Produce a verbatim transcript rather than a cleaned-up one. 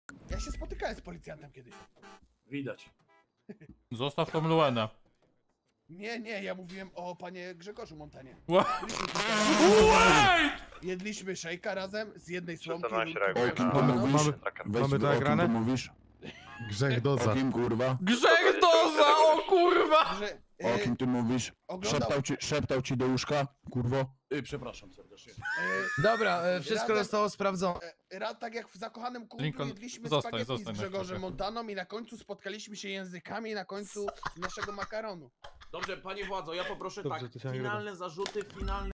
Ja się spotykałem z policjantem kiedyś. Widać. Zostaw tą Luenę. Nie, nie, ja mówiłem o panie Grzegorzu Montanie. Ła- Jedliśmy kilka Wait! Jedliśmy szejka razem z jednej słomki. czternaście drugiej- reaguje O kim na- ty No, mówisz? Mamy, Weź, mamy to o kim nagrane? ty mówisz? Grzech doza. O kim kurwa? Grzech doza, o kurwa! Że, O e, kim ty mówisz? oglądał, Szeptał ci, szeptał ci do łóżka? Kurwo? Y, przepraszam serdecznie. e, Dobra, e, wszystko Razem- zostało sprawdzone. e, ra, tak jak w zakochanym kundlu Lincoln, jedliśmy zostań, spaghetti zostań z na Grzegorzem chwilkę. Montaną i na końcu spotkaliśmy się językami na końcu naszego makaronu. Dobrze, panie władzo, ja poproszę Dobrze, tak, to się nagrywa. finalne zarzuty, finalne